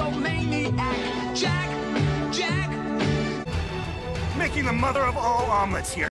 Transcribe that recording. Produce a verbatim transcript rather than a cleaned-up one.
so maniac. Jack, Jack. Making the mother of all omelets here.